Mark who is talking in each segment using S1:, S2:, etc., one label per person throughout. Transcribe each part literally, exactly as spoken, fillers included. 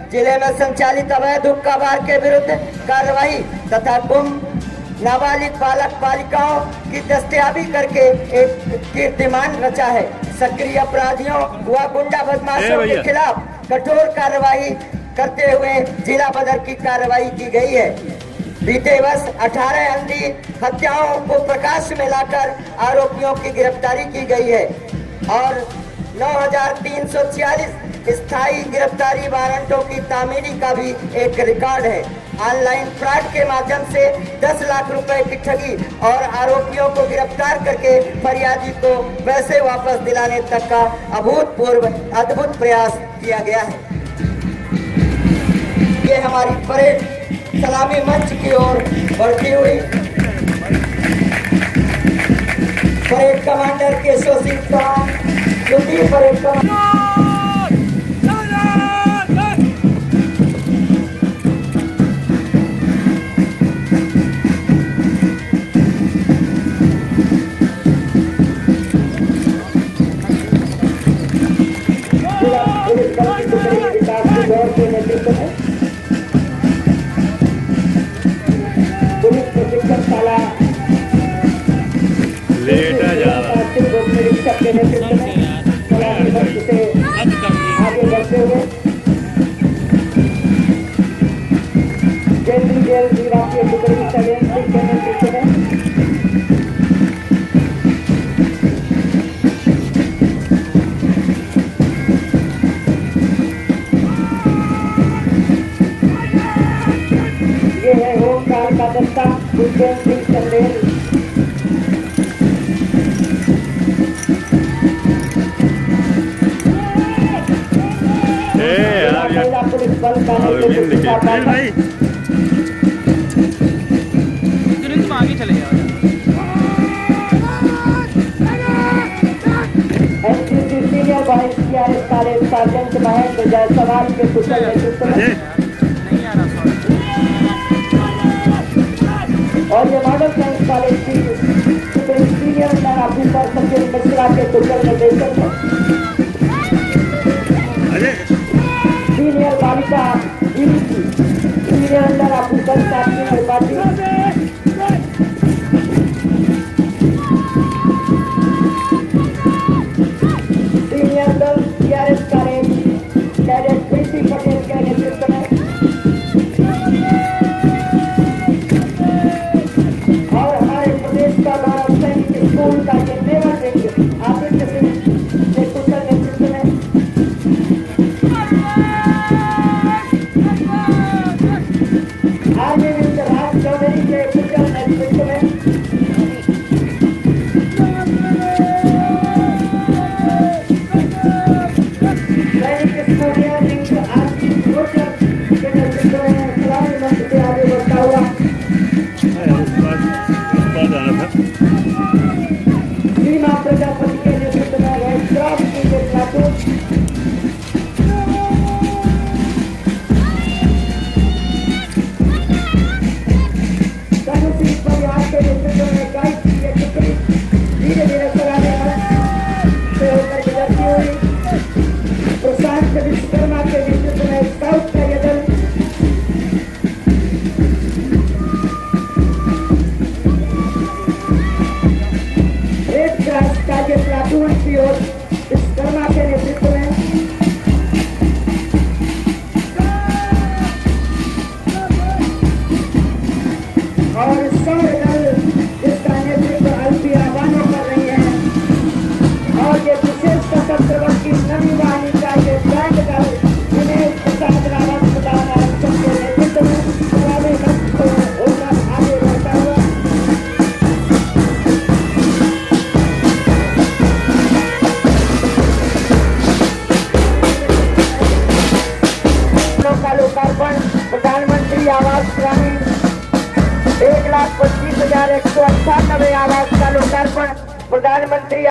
S1: जिले में संचालित अवैध हुक्का बार के विरुद्ध कार्रवाई तथा कुंभ नाबालिग बालक बालिकाओं की दस्तयाबी करके एक कीर्तिमान रचा है। सक्रिय अपराधियों व गुंडा बदमाशों के खिलाफ कठोर कार्रवाई करते हुए जिला बदर की कार्रवाई की गई है। बीते वर्ष अठारह अंधी हत्याओं को प्रकाश में लाकर आरोपियों की गिरफ्तारी की गई है और नौ हजार तीन सौ छियालीस स्थायी गिरफ्तारी वारंटों की तामीरी का भी एक रिकॉर्ड है। ऑनलाइन फ्रॉड के माध्यम से दस लाख रुपए की ठगी और आरोपियों को गिरफ्तार करके फरियादी को पैसे वापस दिलाने तक का अभूतपूर्व अद्भुत प्रयास किया गया है। ये हमारी परेड सलामी मंच की ओर बढ़ती हुई parade commander Keshav Singh Chauhan, parade commander के नेतृत्व में पुलिस प्रशिक्षणशाला लेटा जा रहा निरीक्षक के नेतृत्व में से आगे बढ़ते हुए केंद्रीय जेल जिला के टुकड़ी सलेम सिंह के नेतृत्व में दस्ता गुरजेन सिंह चंदेल, महिला पुलिस बल का नेतृत्व
S2: आगे चले जाओ।
S1: NCC senior vice CRS college sergeant Mahendra Jaiswal के कुशल नेतृत्व में और ये मॉडल साइंस कॉलेज की senior under officer Sachin Mishra के कुशल निर्देशन में सीनियर बालिका senior under officer Sakshi Tripathi senior girl CRS college cadet Preeti Patel के नेतृत्व में स्कूल का ये नेवल विंग आदित्य सिंह के कुशल नेतृत्व में आर्मी विंग राज चौधरी के कुशल नेतृत्व में सैनिक स्कूलिया विंग आरती रोचक के नेतृत्व में सलामी मंच से आगे बढ़ता हुआ सीमा प्रजापति के नेतृत्व में रेड क्रॉस की एक प्लाटून सिंह परिवार के नेतृत्व में गाइड की एक टुकड़ी धीरे धीरे सराहने से होकर गुजरती हुई प्रशांत विश्वकर्मा के नेतृत्व में स्काउट का ये दल के प्लाटून की ओर विश्वकर्मा के नेतृत्व में और सौर दल जिसका नेतृत्व अल्पी आबानो कर रही है और ये विशेष सशस्त्र बल की नवी वाहिनी का ये बैंड दल दिनेश प्रसाद रावत प्रधान आरक्षण के नेतृत्व में सलामी मंच को होकर आगे बढ़ता हुआ लोकार्पण प्रधानमंत्री आवास ग्रामीण एक लाख पच्चीस हजार एक सौ अट्ठानबे आवास का लोकार्पण प्रधानमंत्री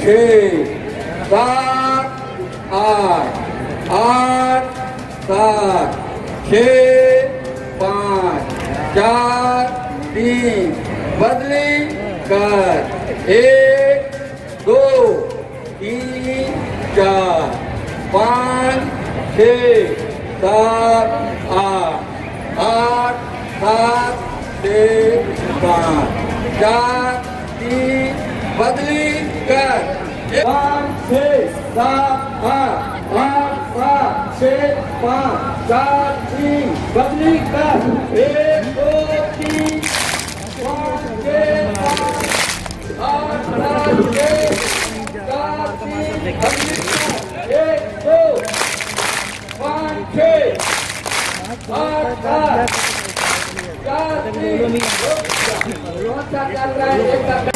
S2: छः सात आठ आठ सात छः पाँच चार तीन बदली कर एक दो तीन चार पाँच छः सात आठ आठ सात छः पाँच चार तीन बदली कर पाँच छः सात आठ आठ सात छः पाँच चार तीन बदली कर एक दो तीन पाँच छः सात आठ सात छः चार तीन बदली कर एक दो पाँच छः आठ सात चार तीन चल रहा है।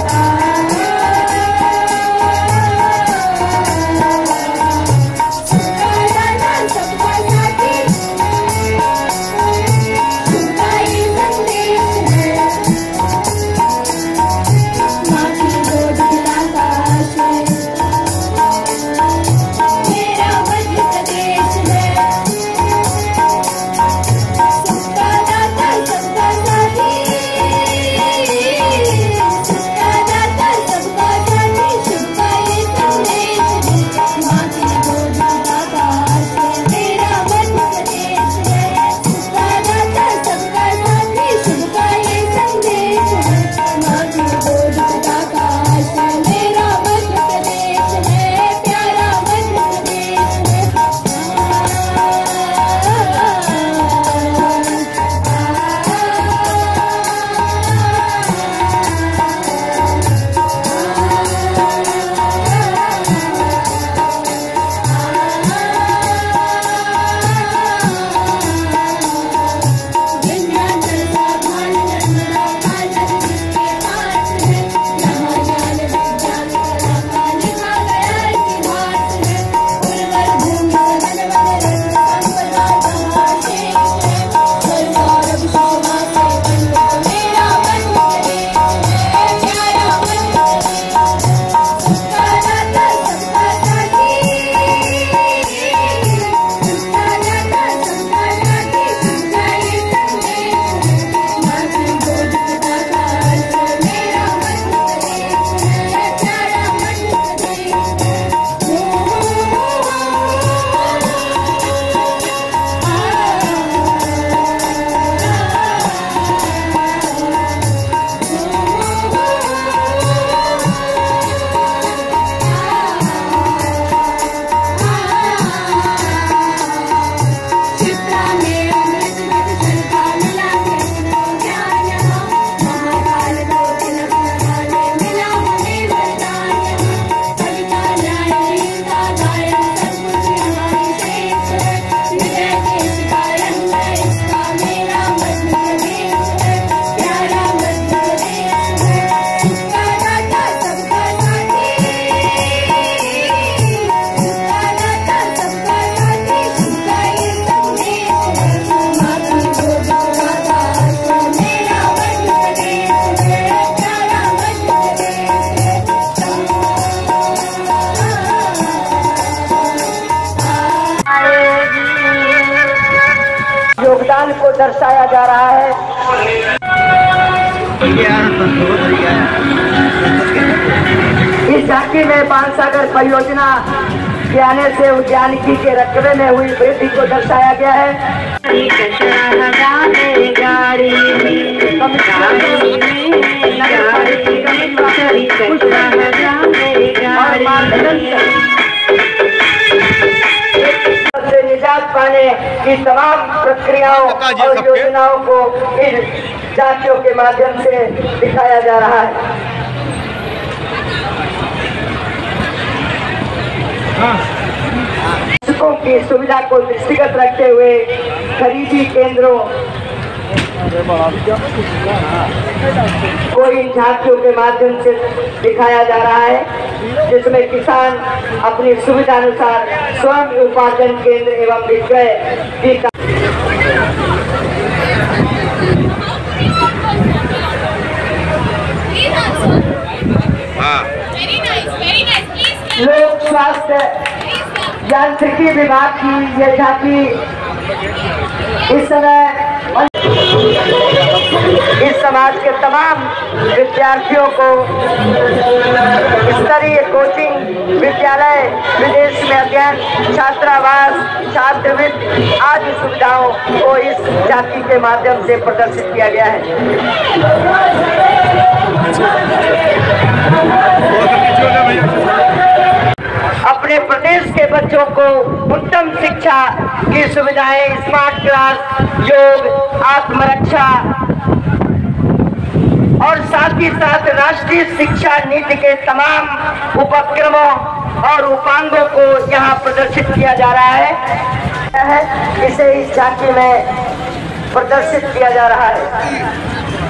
S1: योगदान को दर्शाया जा रहा है। इस झांकी में बाणसागर परियोजना के आने से उद्यानिकी के रकबे में हुई वृद्धि को दर्शाया गया है। से निजात पाने की तमाम प्रक्रियाओं और योजनाओं को इन झांकियों के माध्यम से दिखाया जा रहा है। शिक्षकों की सुविधा को दृष्टिगत रखते हुए खरीदी केंद्रों को इन झांकियों के माध्यम से दिखाया जा रहा है, जिसमें किसान अपनी सुविधा अनुसार स्वयं उपार्जन केंद्र एवं विक्रय की
S3: Very nice, very nice.
S1: लोक स्वास्थ्य यांत्रिकी विभाग की ये झांकी इस समय इस समाज के तमाम विद्यार्थियों को स्तरीय कोचिंग, विद्यालय, विदेश में अध्ययन, छात्रावास, छात्रवृत्ति आदि सुविधाओं को इस झांकी के माध्यम से प्रदर्शित किया गया है। अपने प्रदेश के बच्चों को उत्तम शिक्षा की सुविधाएं, स्मार्ट क्लास, योग, आत्मरक्षा और साथ ही साथ राष्ट्रीय शिक्षा नीति के तमाम उपक्रमों और उपांगों को यहाँ प्रदर्शित किया जा रहा है। इसे इस झांकी में प्रदर्शित किया जा रहा है।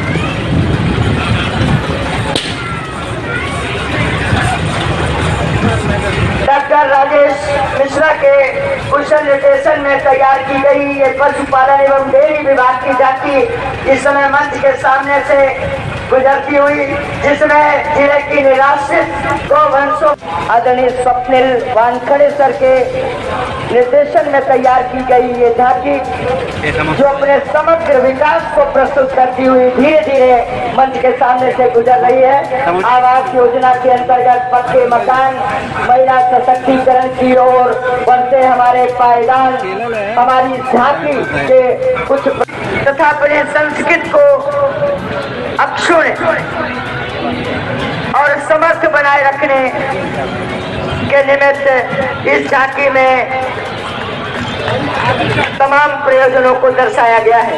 S1: डॉक्टर राजेश मिश्रा के कुशल निर्देशन में तैयार की गई ये पशुपालन एवं डेयरी विभाग की झांकी इस समय मंच के सामने से गुजरती हुई, जिसमें जिले की निराश्रित गौवंशों आदरणीय स्वप्निल वानखड़े सर के निर्देशन में तैयार की गई ये झांकी जो अपने समग्र विकास को प्रस्तुत करती हुई धीरे धीरे मंच के सामने से गुजर रही है। आवास योजना के अंतर्गत पक्के मकान, महिला सशक्तिकरण की ओर बढ़ते हमारे पायदान, हमारी झांकी के कुछ तथा अपने संस्कृत को अक्षुण्ण और समर्थ बनाए रखने के निमित्त इस झांकी में तमाम प्रयोजनों को दर्शाया गया है।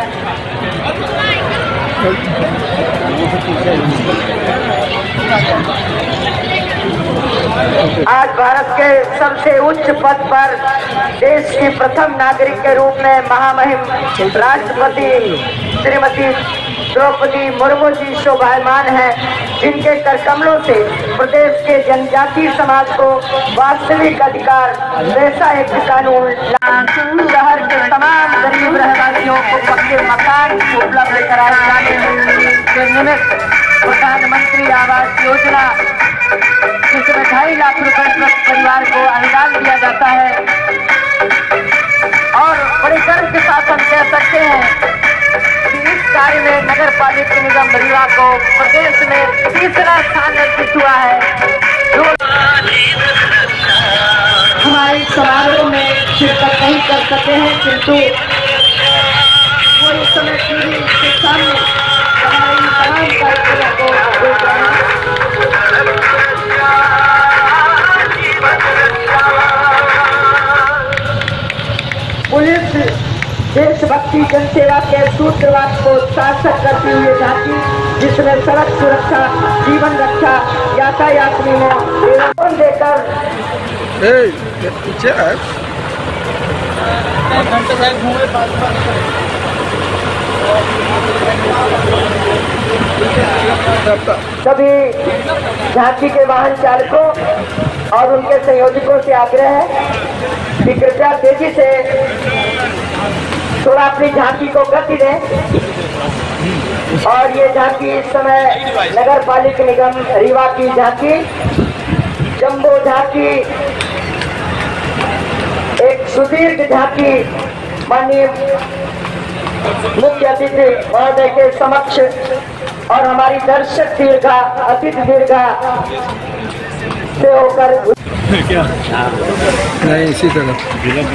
S1: आज भारत के सबसे उच्च पद पर देश की प्रथम नागरिक के रूप में महामहिम राष्ट्रपति श्रीमती द्रौपदी मुर्मू जी शोभायमान है, जिनके करकमलों से प्रदेश के जनजातीय समाज को वास्तविक अधिकार वैसा एक कानून शहर के तमाम गरीब रहवासियों को पक्के मकान उपलब्ध कराए जाने के निमित्त प्रधानमंत्री आवास योजना जिसमें ढाई लाख रुपए प्रति परिवार को अनुदान दिया जाता है और बड़े गर्व के साथ हम कह सकते हैं कि इस कार्य में नगर पालिका निगम रीवा को प्रदेश में तीसरा स्थान अर्जित हुआ है। हमारे समारोह में शिरकत नहीं कर सकते हैं, किंतु वो इस समय टीवी के सामने हमारी तमाम कार्यक्रमों को देख रहे हैं। पुलिस देशभक्ति जनसेवा के सूत्रवाद को सार्थक करती हुई झांकी जिसमें सड़क सुरक्षा, जीवन रक्षा, यातायात नियमों एवं देकर सभी झांकी के वाहन चालकों और उनके संयोजकों से आग्रह है कि कृपया तेजी से थोड़ा अपनी झांकी को गति दें और ये झांकी इस समय नगर पालिका निगम रीवा की झांकी जम्बो झांकी एक सुदीर्घ झांकी माननीय मुख्य अतिथि महोदय के समक्ष और हमारी दर्शक दीर्घा अतिथि दीर्घा से होकर
S3: क्या नहीं इसी तरह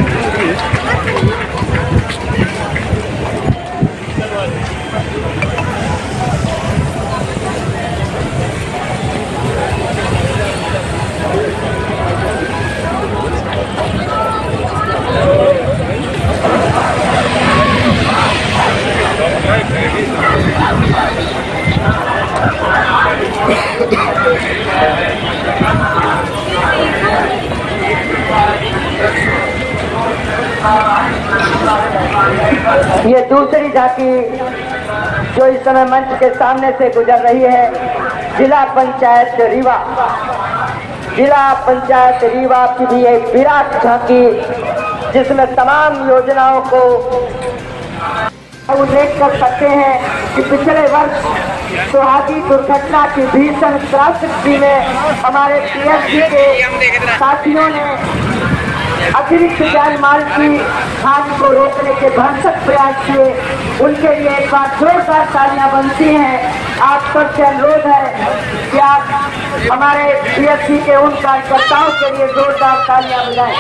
S1: ये दूसरी झांकी जो इस समय मंच के सामने से गुजर रही है जिला पंचायत रीवा जिला पंचायत रीवा की भी एक विराट झांकी जिसमें तमाम योजनाओं को उल्लेख कर सकते हैं कि पिछले वर्ष सुहागी दुर्घटना की भीषण त्रासदी में हमारे पीएससी के साथियों ने अतिरिक्त जान माल की हानि को रोकने के भरसक प्रयास किए। उनके लिए एक बार जोरदार तालियां बनती हैं। आप सबसे अनुरोध है कि आप हमारे पीएससी के उन कार्यकर्ताओं के लिए जोरदार तालियां बजाएं।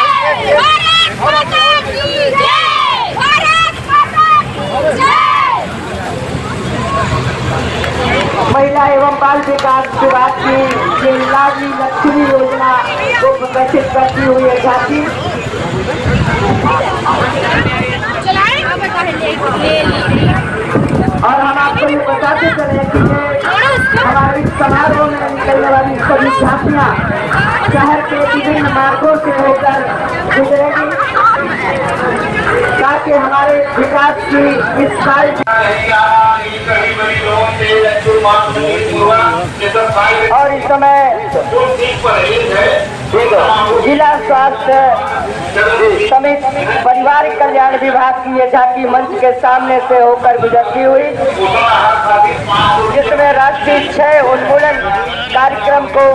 S1: महिला एवं बाल विकास विभाग की लाडली लक्ष्मी योजना को प्रदर्शित करती हुई है झांकी। और हम आपको ये बताते चले कि हमारे समारोह में निकलने वाली सभी झांकियां शहर के विभिन्न मार्गों से होकर गुजरेगी ताकि हमारे विकास की इस कार्य और इस समय जिला स्वास्थ्य समिति परिवार कल्याण विभाग की ये झांकी मंच के सामने से होकर गुजरती हुई, जिसमें राष्ट्रीय क्षय उन्मूलन कार्यक्रम को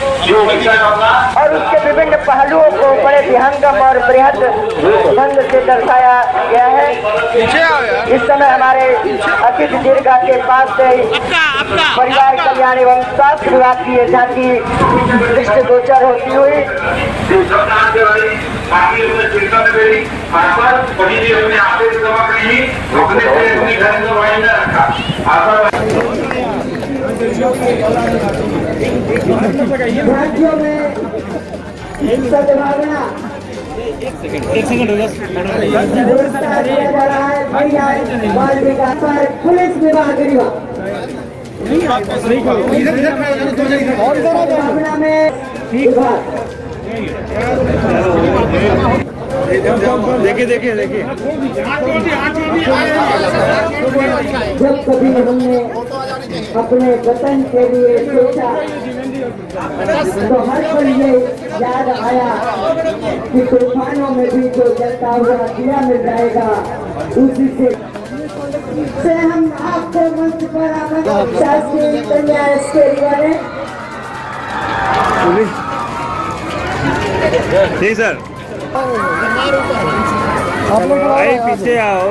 S1: और उसके विभिन्न पहलुओं को बड़े विहंगम और बृहद ढंग से दर्शाया गया है। इस समय हमारे अतिथि दीर्घा के पास से परिवार कल्याण एवं स्वास्थ्य विभाग की ये झांकी दृष्टिगोचर होती हुई राज्यों में सद्भावना एक सेकंड व्यवस्था किया जा रहा है। महिला बाल विकास पर पुलिस विभाग में विभाग
S3: देखिए देखिए देखिए
S1: जब कभी हमने अपने वतन के लिए सोचा तो हर पल ये याद आया कि तूफानों में भी जो जलता हुआ दिया मिल जाएगा उसी से से हम आपको मंच पर आमंत्रित शासकीय कन्या स्टेज वाले
S3: जी सर आप लोग भाई पीछे आओ।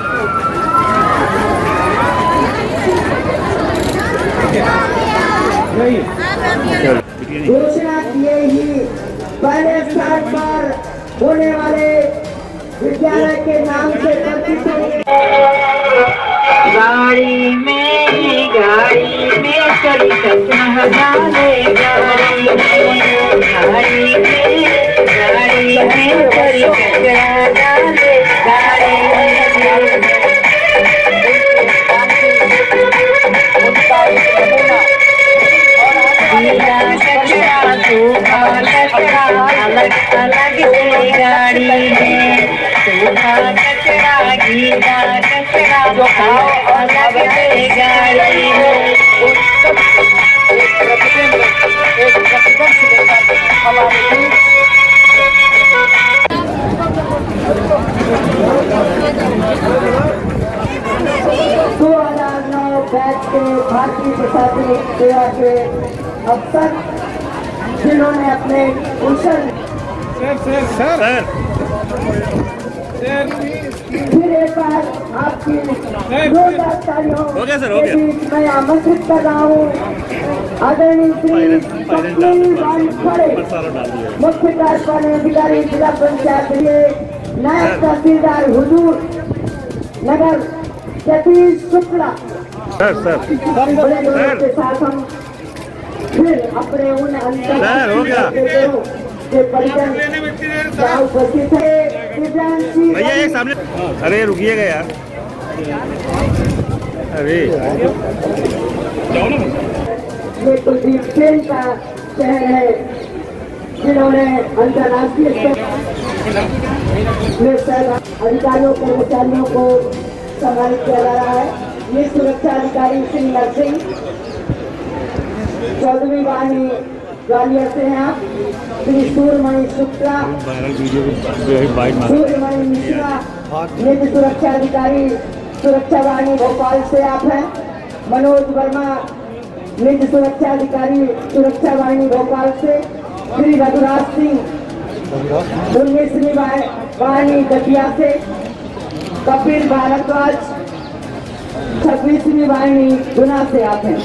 S1: घोषणा किए ही पहले स्थान पर होने वाले विद्यालय के नाम से परिचित
S4: गाड़ी में ही गाड़ी में चली सपना डाले गाड़ी में गाड़ी में गाड़ी में चली सपना डाले गाड़ी में गीला कचरा सूखा कचरा अलग अलग से गाड़ी में सूखा कचरा गीला कचरा अलग से गाड़ी में
S1: दो हजार नौ बैच के भारतीय प्रशासनिक सेवा के अफसर जिन्होंने अपने कुशल फिर एक बार आपकी जोरदार तालियों के बीच मैं आमंत्रित कर रहा हूँ आदरणीय श्री स्वप्निल वानखड़े मुख्य कार्यपालन अधिकारी जिला पंचायत के नायब तहसीलदार हुजूर नगर सतीश शुक्ला बड़े लोगों के साथ हम फिर अपने उन अंतर के परिजन उपस्थित है।
S3: भैया एक सामने, अरे रुकिएगा यार, अरे
S1: ये कुलदीप सेन का शहर है जिन्होंने अंतर्राष्ट्रीय स्तर अधिकारियों कर्मचारियों को सम्मानित किया जा रहा है। ये सुरक्षा अधिकारी श्री नरसिंह चौधरी वाणी ग्वालियर से हैं आप, श्री सूर्यमणि शुक्ला सूर्यमणि मिश्रा निधि सुरक्षा अधिकारी सुरक्षा वाहिनी भोपाल से आप हैं। मनोज वर्मा निज सुरक्षा अधिकारी सुरक्षा वाहिनी भोपाल से। श्री रघुराज सिंह उन्नीसवीं वाहिनी दतिया से। कपिल भारद्वाज छब्बीसवीं वाहिनी गुना से आप हैं।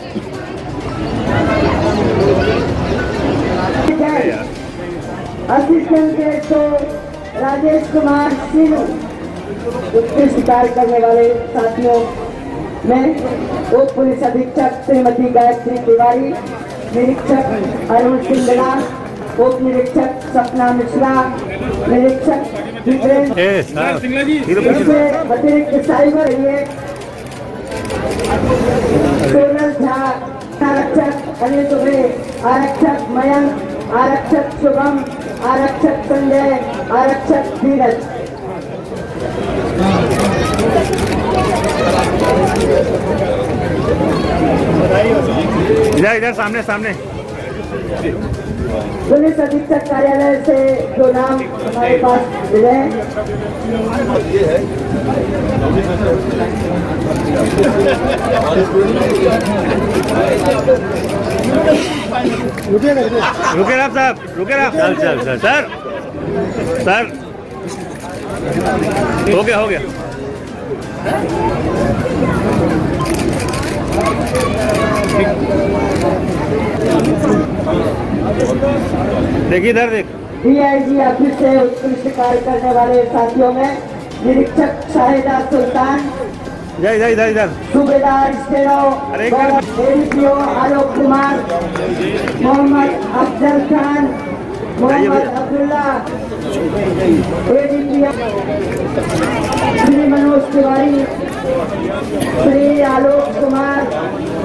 S1: असिस्टेंट डायरेक्टर राजेश कुमार सिंह उत्कृष्ट कार्य करने वाले साथियों में उप पुलिस अधीक्षक श्रीमती गायत्री तिवारी, निरीक्षक अरुण सिंगला, उप निरीक्षक सपना मिश्रा, निरीक्षक अतिरिक्त साइबर ये सोनल झा, आरक्षक अनिल दुबे, आरक्षक मयंक, आरक्षक शुभम, आरक्षक संजय, आरक्षक धीरज।
S3: इधर इधर सामने सामने।
S1: पुलिस अधीक्षक कार्यालय से जो नाम हमारे पास मिले हैं
S3: रुके रहा साहब, रुके रहा। चल चल चल सर सर हो गया हो गया। देखिए इधर देख।
S1: डीआईजी ऑफिस से उत्कृष्ट कार्य करने वाले साथियों में निरीक्षक शाहिदा सुल्तान,
S3: इधर इधर इधर इधर
S1: सूबेदार स्टेरो एडीपीओ आलोक कुमार, मोहम्मद अफजल खान, मोहम्मद अब्दुल्ला, एडीपीओ श्री मनोज तिवारी, श्री आलोक कुमार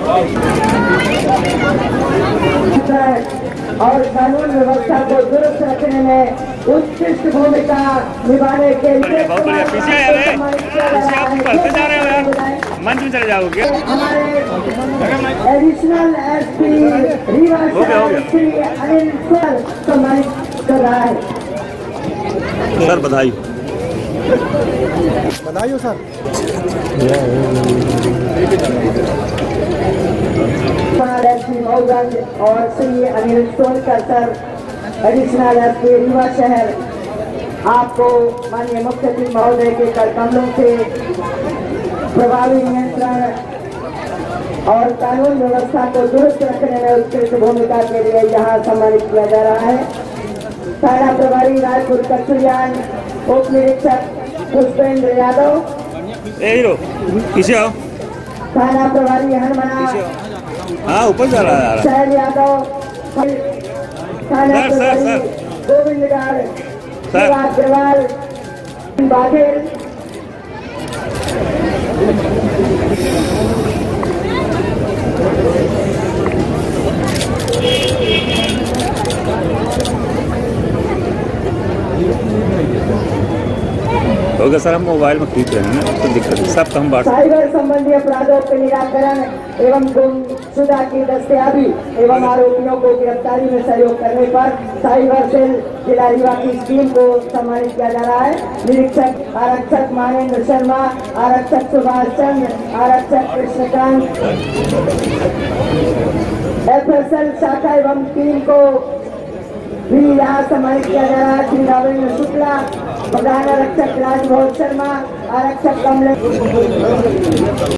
S1: और कानून व्यवस्था को दुरुस्त रखने में उत्कृष्ट भूमिका निभाने के लिए
S3: बहुत बढ़िया। पीछे आ रहे हैं, पीछे आप बढ़ते जा रहे हो यार, मंच में चले जाओगे।
S1: हमारे एडिशनल एसपी रीवा शहर श्री अनिल सर सम्मानित कर रहा है।
S3: सर बधाई
S5: बधाई हो सर।
S1: एसपी मऊगंज और Shri Anil Sonkar sir additional SP Rewa शहर, आपको माननीय मुख्य सचिव महोदय के कर कमलों से प्रभावी नियंत्रण और कानून व्यवस्था को दुरुस्त रखने में उत्कृष्ट भूमिका के लिए यहाँ सम्मानित किया जा रहा है। थाना प्रभारी रायपुर कस्तूरियान, उप निरीक्षक पुष्पेंद्र यादव,
S3: ए हीरो पीछे आओ।
S1: थाना प्रभारी हनुमना
S3: हाँ ऊपर जा रहा है
S1: शहर यादव, थाना
S3: सर, सर,
S1: प्रभारी
S3: सर।
S1: गोविंदगढ़
S3: सर।
S1: अग्रवाल बाघेल,
S3: होगा सर। हम मोबाइल में खींच रहे हैं ना, तो दिक्कत है सब तो हम बात।
S1: साइबर संबंधी अपराधों के निराकरण एवं गुमशुदा की दस्तयाबी एवं आरोपियों को गिरफ्तारी में सहयोग करने पर साइबर सेल जिला रीवा की टीम को सम्मानित किया जा रहा है। निरीक्षक आरक्षक मानेंद्र शर्मा, आरक्षक सुभाष चंद्र, आरक्षक कृष्णकांत, एफएसएल शाखा एवं टीम को भी यहाँ सम्मानित किया जा रहा है। श्री रावेंद्र शुक्ला, प्रधान आरक्षक राजभोज शर्मा, आरक्षक कमलेश